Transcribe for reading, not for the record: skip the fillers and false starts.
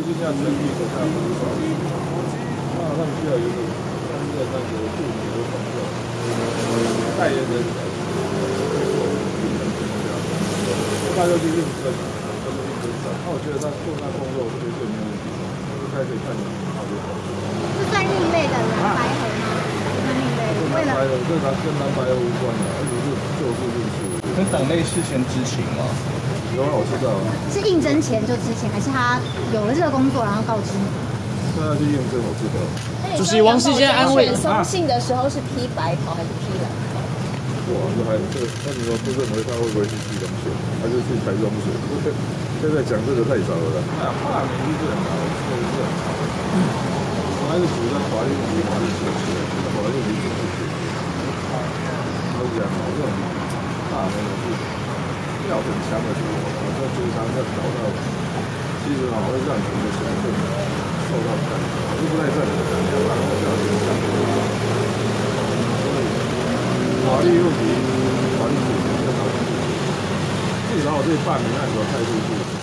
今天要成立手下工作，那他们需要有一个专业那个助理的朋友，代言人来大家就认真，都是认真上。那我觉得他做那工作绝对没有问题，应该可以看你好就好。 是算另类的蓝白河吗？算另类的，为了这跟蓝白无关的，而且是就事论事。 跟党内事先知情吗？ 有啊，我知道。 是应征前就知情，还是他有了这个工作然后告知你？ 那要去验证，我知道。 就是王世坚安慰松信的时候是披白袍还是披蓝袍？ 哇，这还这，那你说不认为他会不会去披龙水，还是去抬龙水？现在讲这个太早了。罢免是很难，这个是很难。我还是主张法律比法律强，法律比法律强。我讲好这种罢免是要很强的主张，我说经常要搞到，其实会让你的身份受到干扰，就不太赞成这样，然后要影响。法律问题，法律解决，至少对罢免案的态度是。